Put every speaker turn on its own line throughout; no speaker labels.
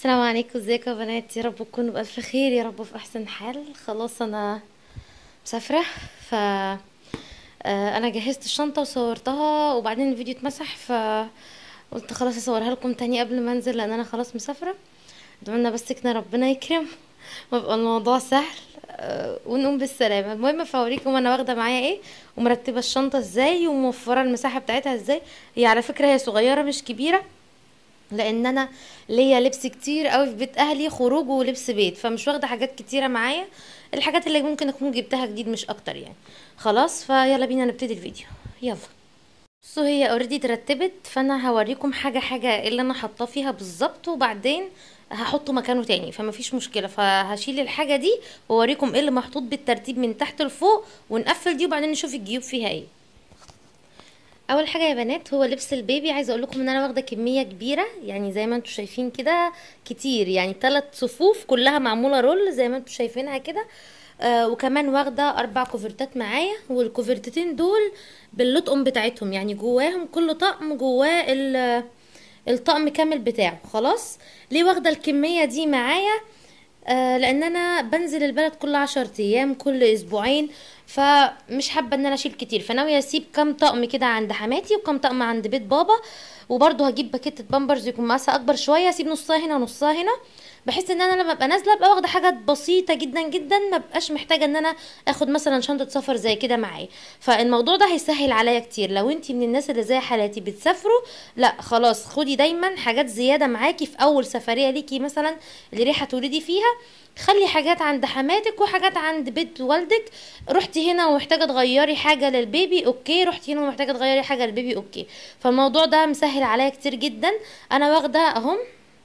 السلام عليكم، ازيكم يا بنات؟ يا رب تكونوا بألف خير، يا رب في احسن حال. خلاص انا مسافرة. ف انا جهزت الشنطة وصورتها وبعدين الفيديو اتمسح، قلت خلاص اصورها لكم تاني قبل ما انزل لان انا خلاص مسافرة. ادعولنا بس كده ربنا يكرم ويبقى الموضوع سهل، ونقوم بالسلامة. المهم فاوريكم انا واخدة معايا ايه ومرتبة الشنطة ازاي وموفرة المساحة بتاعتها ازاي. هي على فكرة هي صغيرة مش كبيرة، لان انا ليا لبس كتير قوي في بيت اهلي، خروج ولبس بيت، فمش واخده حاجات كتيره معايا. الحاجات اللي ممكن اكون جبتها جديد مش اكتر يعني. خلاص فيلا بينا نبتدي الفيديو. يلا. بصوا هي اوريدي اترتبت، فانا هوريكم حاجه حاجه إيه اللي انا حاطاه فيها بالظبط، وبعدين هحطه مكانه تاني، فما فيش مشكله. فهشيل الحاجه دي واوريكم ايه اللي محطوط بالترتيب من تحت لفوق، ونقفل دي وبعدين نشوف الجيوب فيها ايه. اول حاجه يا بنات هو لبس البيبي. عايزه اقول لكم ان انا واخده كميه كبيره، يعني زي ما انتم شايفين كده كتير، يعني 3 صفوف كلها معموله رول زي ما انتم شايفينها كده. وكمان واخده 4 كوفرتات معايا، والكوفرتتين دول باللطقم بتاعتهم، يعني جواهم كل طقم جواه الطقم كامل بتاعه. خلاص. ليه واخده الكميه دي معايا؟ لان انا بنزل البلد كل 10 ايام، كل اسبوعين، فمش حابه ان انا اشيل كتير، فناويه اسيب كام طقم كده عند حماتي وكام طقم عند بيت بابا. وبرده هجيب باكيتة بامبرز يكون مقاسها اكبر شويه، اسيب نصها هنا ونصها هنا، بحيث ان انا لما ابقى نازله ابقى واخده حاجات بسيطه جدا جدا، ما بقاش محتاجه ان انا اخد مثلا شنطه سفر زي كده معايا. فالموضوع ده هيسهل عليا كتير. لو انتي من الناس اللي زي حالاتي بتسافروا، لا خلاص خدي دايما حاجات زياده معاكي في اول سفريه ليكي، مثلا اللي رايحه تولدي فيها. خلي حاجات عند حماتك وحاجات عند بيت والدك. رحتي هنا ومحتاجه تغيري حاجه للبيبي، اوكي. رحتي هنا ومحتاجه تغيري حاجه للبيبي، اوكي. فالموضوع ده مسهل عليا كتير جدا. انا واخده اهم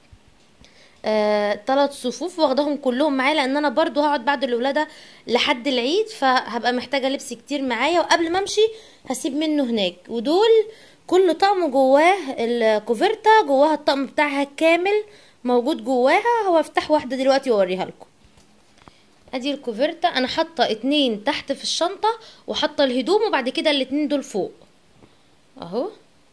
3 صفوف، واخداهم كلهم معايا لان انا برضو هقعد بعد الولاده لحد العيد، فهبقى محتاجه لبس كتير معايا، وقبل ما امشي هسيب منه هناك. ودول كل طقم جواه الكوفرتا، جواها الطقم بتاعها كامل موجود جواها. هو افتح واحده دلوقتي واوريها لكم. ادي الكوفرتا، انا حاطه 2 تحت في الشنطه وحاطه الهدوم، وبعد كده الاتنين دول فوق اهو.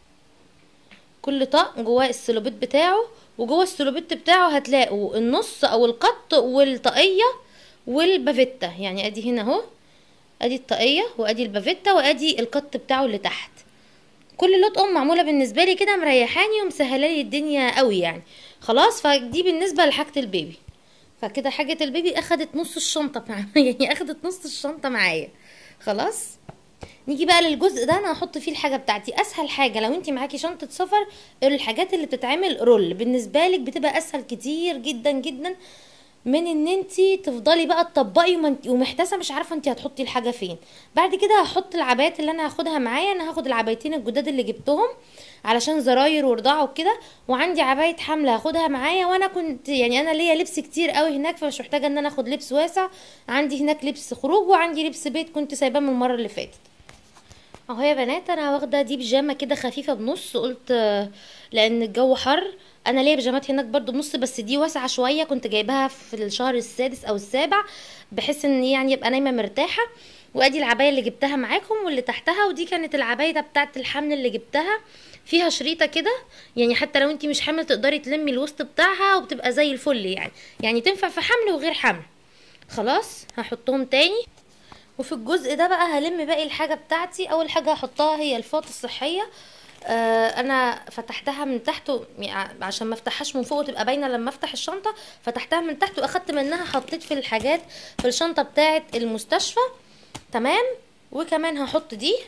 كل طقم جواه السلوبيت بتاعه، وجوه السلوبيت بتاعه هتلاقوا النص او القط والطاقيه والبافيتا. يعني ادي هنا اهو، ادي الطاقيه وادي البافيتا وادي القط بتاعه اللي تحت. كل لطقم معموله بالنسبه لي كده مريحاني ومسهله لي الدنيا قوي يعني. خلاص. فدي بالنسبه لحاجه البيبي. فكده حاجه البيبي اخدت نص الشنطه يعني اخدت نص الشنطه معايا. خلاص. نيجي بقى للجزء ده، انا هحط فيه الحاجه بتاعتي. اسهل حاجه لو انت معاكي شنطه سفر، الحاجات اللي بتتعمل رول بالنسبه لك بتبقى اسهل كتير جدا جدا من ان انت تفضلي بقى تطبقي ومحتاسه مش عارفه انت هتحطي الحاجه فين. بعد كده هحط العبايات اللي انا هاخدها معايا. انا هاخد العبايتين الجداد اللي جبتهم علشان زراير ورضاعه وكده، وعندي عبايه حمله هاخدها معايا. وانا كنت يعني انا ليا لبس كتير قوي هناك، فمش محتاجه ان انا اخد لبس واسع. عندي هناك لبس خروج وعندي لبس بيت كنت سايباه من المره اللي فاتت. اهو يا بنات انا واخده دي بيجامه كده خفيفه بنص، قلت لان الجو حر. انا ليا بيجامات هناك برضو بنص، بس دي واسعه شويه، كنت جايباها في الشهر السادس او السابع، بحيث ان يعني يبقى نايمه مرتاحه. وادي العبايه اللي جبتها معاكم واللي تحتها، ودي كانت العبايه بتاعه الحمل اللي جبتها، فيها شريطه كده، يعني حتى لو انتي مش حامل تقدري تلمي الوسط بتاعها وبتبقى زي الفل يعني تنفع في حمل وغير حمل. خلاص هحطهم تاني. وفي الجزء ده بقى هلم باقي الحاجه بتاعتي. اول حاجه هحطها هي الفوط الصحيه. انا فتحتها من تحت عشان ما افتحهاش من فوق وتبقى باينه لما افتح الشنطه، فتحتها من تحت واخدت منها حطيت في الحاجات في الشنطه بتاعه المستشفى. تمام. وكمان هحط دي.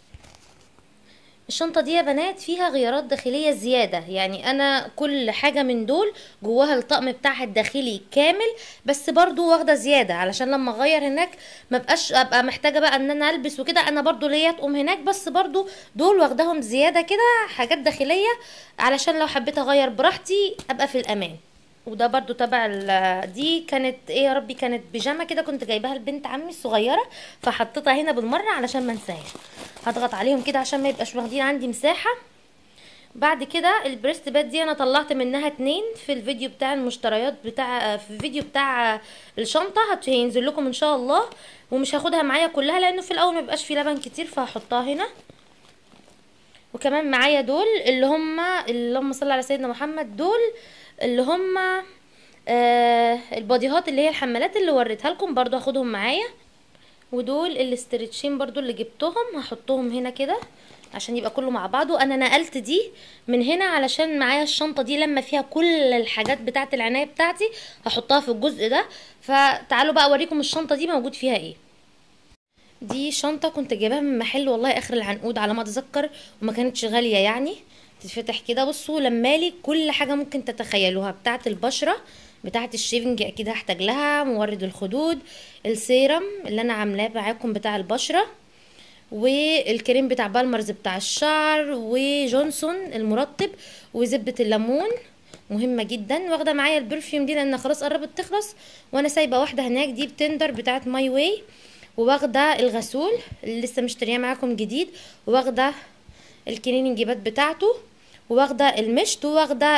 الشنطة دي يا بنات فيها غيارات داخلية زيادة، يعني انا كل حاجة من دول جواها الطقم بتاعها الداخلي كامل، بس برضو واخدة زيادة علشان لما اغير هناك ما بقاش ابقى محتاجة بقى ان انا البس وكده. انا برضو ليا اطقم هناك، بس برضو دول واخداهم زيادة كده حاجات داخلية علشان لو حبيت اغير براحتي ابقى في الامان. وده برضو تبع دي كانت ايه يا ربي، كانت بيجامه كده كنت جايباها لبنت عمي الصغيره، فحطيتها هنا بالمره علشان ما انساهاش. هضغط عليهم كده عشان ما يبقاش واخدين عندي مساحه. بعد كده البريست باد دي انا طلعت منها 2 في الفيديو بتاع المشتريات بتاع في الفيديو بتاع الشنطه، هينزل لكم ان شاء الله. ومش هاخدها معايا كلها لانه في الاول ما بيبقاش في لبن كتير، فهحطها هنا. وكمان معايا دول اللي هم اللهم صل على سيدنا محمد، دول اللي هم الباديهات اللي هي الحمالات اللي وريتها لكم برضو هاخدهم معايا. ودول الاسترتشين برضو اللي جبتهم هحطهم هنا كده عشان يبقى كله مع بعضه. انا نقلت دي من هنا علشان معايا الشنطه دي لما فيها كل الحاجات بتاعه العنايه بتاعتي هحطها في الجزء ده. فتعالوا بقى اوريكم الشنطه دي موجود فيها ايه. دي شنطه كنت جايباها من محل والله اخر العنقود على ما اتذكر، وما كانتش غاليه يعني. تتفتح كده، بصوا لمالي كل حاجه ممكن تتخيلوها بتاعه البشره، بتاعه الشيفنج اكيد هحتاج لها، مورد الخدود، السيرم اللي انا عاملاه معاكم بتاع البشره، والكريم بتاع بالمرز بتاع الشعر، وجونسون المرطب، وزبدة الليمون مهمة جدا. واخدة معايا البرفيوم دي لان خلاص قربت تخلص، وانا سايبة واحدة هناك دي بتندر بتاعت ماي واي. وواخدة الغسول اللي لسه مشترياه معاكم جديد، وواخدة الكليننج باد بتاعته، وواخدة المشط، وواخدة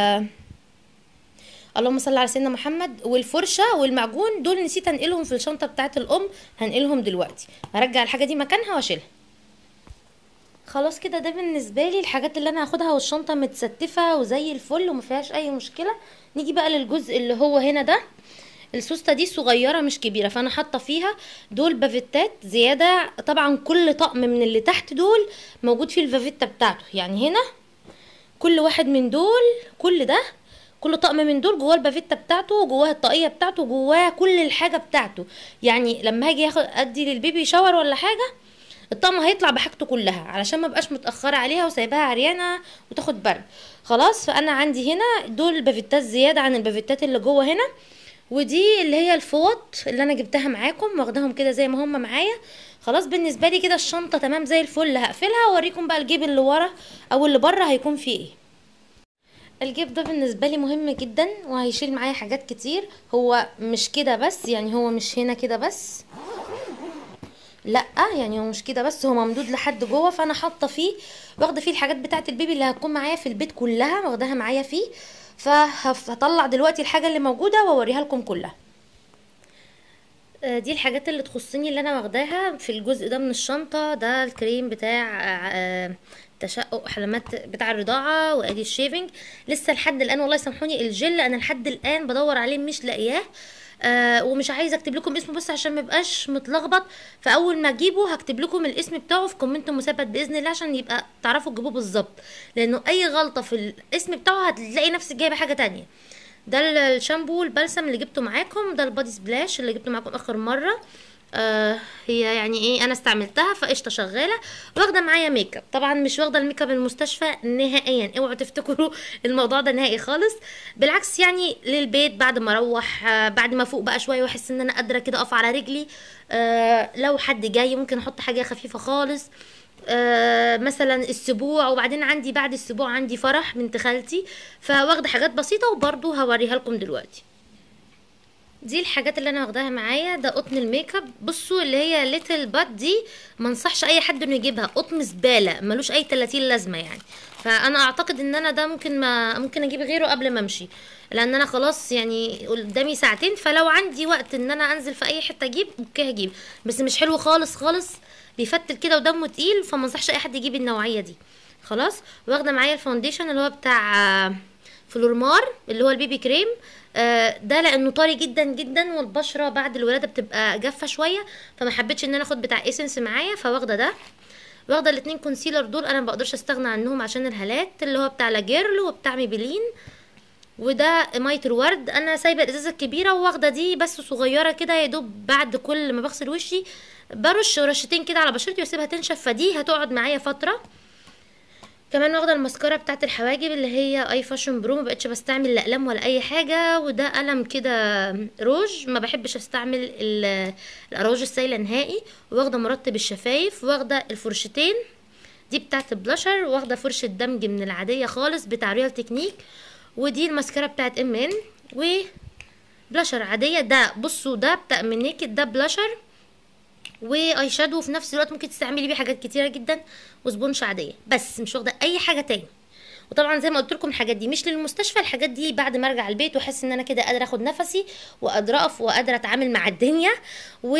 اللهم صل على سيدنا محمد، والفرشه والمعجون. دول نسيت انقلهم في الشنطه بتاعه الام، هنقلهم دلوقتي. هرجع الحاجه دي مكانها واشيلها. خلاص كده ده بالنسبه لي الحاجات اللي انا هاخدها، والشنطه متستفه وزي الفل وما فيهاش اي مشكله. نيجي بقى للجزء اللي هو هنا ده. السوسته دي صغيره مش كبيره، فانا حاطه فيها دول بافيتات زياده. طبعا كل طقم من اللي تحت دول موجود فيه البافيتا بتاعته، يعني هنا كل واحد من دول، كل ده كل طقم من دول جواه البافيتا بتاعته، جواه الطاقيه بتاعته، جواه كل الحاجه بتاعته. يعني لما هاجي ادي للبيبي شاور ولا حاجه، الطقم هيطلع بحاجته كلها علشان ما بقاش متاخره عليها وسايباها عريانه وتاخد برد. خلاص، فانا عندي هنا دول بافيتات زياده عن البافيتات اللي جوه هنا. ودي اللي هي الفوط اللي انا جبتها معاكم، واخداهم كده زي ما هم معايا. خلاص بالنسبه لي كده الشنطه تمام زي الفل. هقفلها واوريكم بقى الجيب اللي ورا او اللي بره هيكون فيه ايه. الجيب ده بالنسبه لي مهم جدا وهيشيل معايا حاجات كتير. هو مش كده بس، يعني هو مش هنا كده بس، لا يعني هو مش كده بس، هو ممدود لحد جوه. فانا حاطه فيه، واخده فيه الحاجات بتاعه البيبي اللي هتكون معايا في البيت كلها، واخداها معايا فيه. فهطلع دلوقتي الحاجه اللي موجوده واوريها لكم كلها. دي الحاجات اللي تخصني اللي انا واخداها في الجزء ده من الشنطه. ده الكريم بتاع تشقق حلمات بتاع الرضاعه، وادي الشيفنج. لسه لحد الان والله سامحوني الجل انا لحد الان بدور عليه مش لاقياه. ومش عايزه اكتب لكم اسمه بس عشان ما يبقاش متلخبط. فاول ما اجيبه هكتب لكم الاسم بتاعه في كومنت مثبت باذن الله عشان يبقى تعرفوا تجيبوه بالظبط، لانه اي غلطه في الاسم بتاعه هتلاقي نفسك جايبه حاجه تانية. ده الشامبو البلسم اللي جبته معاكم، ده البادي سبلاش اللي جبته معاكم اخر مره. هي يعني ايه، انا استعملتها فقشطه شغاله. واخده معايا ميك اب، طبعا مش واخده الميك اب المستشفى نهائيا، اوعوا تفتكروا الموضوع ده نهائي خالص. بالعكس يعني للبيت بعد ما اروح، بعد ما فوق بقى شويه واحس ان انا قادره كده اقف على رجلي. لو حد جاي ممكن احط حاجه خفيفه خالص. مثلا السبوع، وبعدين عندي بعد السبوع عندي فرح بنت خالتي، فواخده حاجات بسيطه وبرضو هوريها لكم دلوقتي. دي الحاجات اللي انا واخداها معايا. ده قطن الميك اب، بصوا اللي هي ليتل بات دي ما انصحش اي حد انه يجيبها، قطن زباله ملوش اي 30 لازمه يعني. فانا اعتقد ان انا ده ممكن اجيب غيره قبل ما امشي، لان انا خلاص يعني قدامي ساعتين. فلو عندي وقت ان انا انزل في اي حته اجيب اوكي هجيب، بس مش حلو خالص خالص، بيفتل كده ودمه تقيل، فما انصحش اي حد يجيب النوعيه دي. خلاص، واخده معايا الفاونديشن اللي هو بتاع فلورمار اللي هو البيبي كريم. ده لانه طري جدا جدا، والبشره بعد الولاده بتبقى جافه شويه، فما حبيتش ان انا اخد بتاع ايسنس معايا، فواخده ده. واخده الاتنين كونسيلر دول انا ما بقدرش استغنى عنهم عشان الهالات، اللي هو بتاع لاجيرل وبتاع ميبلين. وده ميه الورد. انا سايبه الازازه الكبيره وواخده دي بس صغيره كده، يا دوب بعد كل ما بغسل وشي برش رشتين كده على بشرتي واسيبها تنشف، فدي هتقعد معايا فتره. كمان واخده الماسكارا بتاعت الحواجب اللي هي اي فاشن برو، ما بقتش بستعمل لا اقلام ولا اي حاجه. وده قلم كده روج، ما بحبش استعمل الاروج السايله نهائي. واخده مرطب الشفايف، واخده الفرشتين دي بتاعت البلاشر، واخده فرشه دمج من العاديه خالص بتاع ريال تكنيك. ودي الماسكارا بتاعت ام ان، وبلاشر عاديه. ده بصوا ده بتاع من نيكد، ده بلاشر واي شادو، وفي نفس الوقت ممكن تستعملي بيه حاجات كتيره جدا، وسبونش عاديه. بس مش واخده اي حاجه تاني. وطبعا زي ما قلت لكم الحاجات دي مش للمستشفى، الحاجات دي بعد ما ارجع البيت واحس ان انا كده قادره اخد نفسي وقادره اقف وقادره اتعامل مع الدنيا،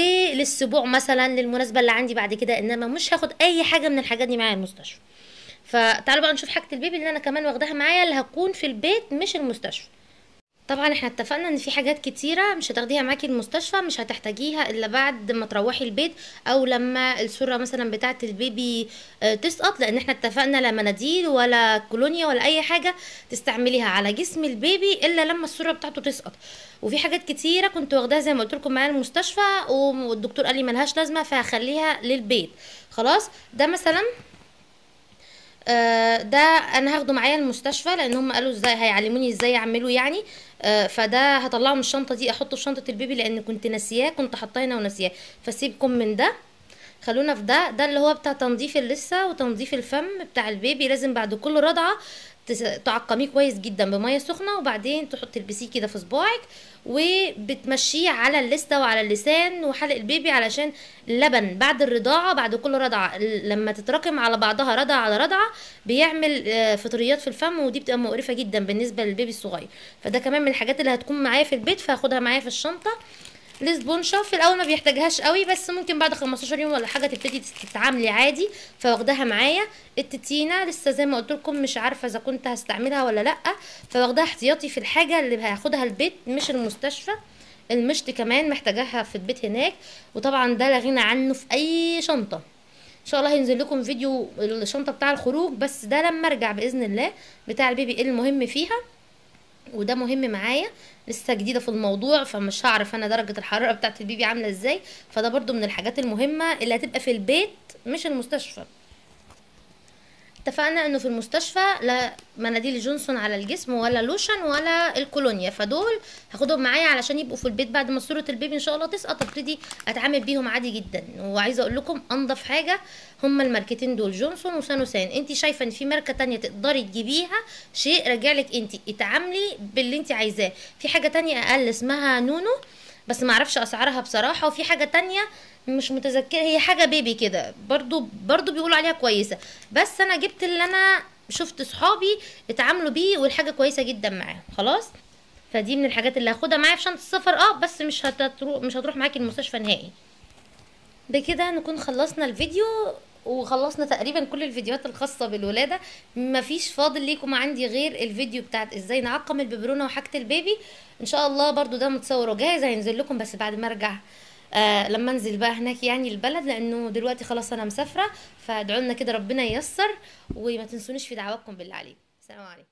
وللسبوع مثلا للمناسبه اللي عندي بعد كده، انما مش هاخد اي حاجه من الحاجات دي معايا المستشفى. فتعالوا بقى نشوف حاجه البيبي اللي انا كمان واخداها معايا، اللي هتكون في البيت مش المستشفى. طبعا احنا اتفقنا ان في حاجات كتيرة مش هتاخديها معاكي المستشفى، مش هتحتاجيها الا بعد ما تروحي البيت او لما الصورة مثلا بتاعة البيبي تسقط، لان احنا اتفقنا لا مناديل ولا كولونيا ولا اي حاجة تستعمليها على جسم البيبي الا لما الصورة بتاعته تسقط. وفي حاجات كتيرة كنت واخداها زي ما قلت لكم معايا المستشفى والدكتور قال لي ملهاش لازمة فهخليها للبيت. خلاص ده مثلا ده انا هاخده معايا المستشفى، لان هم قالوا ازاي هيعلموني ازاي يعملوا يعني. فده هطلعه من الشنطه دي احطه في شنطه البيبي، لان كنت ناسياه، كنت حاطاه هنا وناسياه. فسيبكم من ده، خلونا في ده اللي هو بتاع تنظيف اللثه وتنظيف الفم بتاع البيبي. لازم بعد كل رضعه تعقميه كويس جدا بميه سخنه، وبعدين تلبسيه كده في صباعك وبتمشيه على اللثه وعلى اللسان وحلق البيبي، علشان اللبن بعد الرضاعه بعد كل رضعه لما تتراكم على بعضها رضعه على رضعه بيعمل فطريات في الفم، ودي بتبقى مقرفه جدا بالنسبه للبيبي الصغير. فده كمان من الحاجات اللي هتكون معايا في البيت، فهاخدها معايا في الشنطه. الاسبونشة في الاول ما بيحتاجهاش قوي، بس ممكن بعد 15 يوم ولا حاجه تبتدي تتعاملي عادي، فواخداها معايا. التتينه لسه زي ما قلت لكم مش عارفه اذا كنت هستعملها ولا لا، فواخداها احتياطي في الحاجه اللي هاخدها البيت مش المستشفى. المشط كمان محتاجاها في البيت هناك، وطبعا ده لا غنى عنه في اي شنطه. ان شاء الله هينزل لكم فيديو الشنطه بتاع الخروج، بس ده لما ارجع باذن الله بتاع البيبي ايه المهم فيها. وده مهم معايا، لسه جديده في الموضوع فمش هعرف انا درجه الحراره بتاعه البيبي عامله ازاي، فده برضو من الحاجات المهمه اللي هتبقى في البيت مش المستشفى. اتفقنا انه في المستشفى لا مناديل جونسون على الجسم ولا لوشن ولا الكولونيا، فدول هاخدهم معايا علشان يبقوا في البيت بعد ما صوره البيبي ان شاء الله تسقط ابتدي اتعامل بيهم عادي جدا. وعايزه اقول لكم انضف حاجه هما الماركتين دول جونسون وسانوسان. انت شايفه ان في ماركه تانية تقدري تجيبيها شيء راجعلك، انت اتعاملي باللي انت عايزاه. في حاجه تانية اقل اسمها نونو بس ما اعرفش اسعارها بصراحه، وفي حاجه تانية مش متذكره هي حاجه بيبي كده برضو بيقولوا عليها كويسه، بس انا جبت اللي انا شفت صحابي اتعاملوا بيه والحاجه كويسه جدا معاهم. خلاص فدي من الحاجات اللي هاخدها معايا في شنطه السفر، بس مش هتروح معاكي المستشفى نهائي. بكده نكون خلصنا الفيديو وخلصنا تقريبا كل الفيديوهات الخاصة بالولادة. مفيش فاضل ليكم عندي غير الفيديو بتاعت ازاي نعقم الببرونة وحاجة البيبي. ان شاء الله برضو ده متصور وجاهز هينزل لكم، بس بعد ما ارجع لما انزل بقى هناك يعني البلد، لانه دلوقتي خلاص انا مسافرة. فادعوا لنا كده ربنا ييسر، وما تنسونيش في دعواتكم بالله عليكم. السلام عليكم.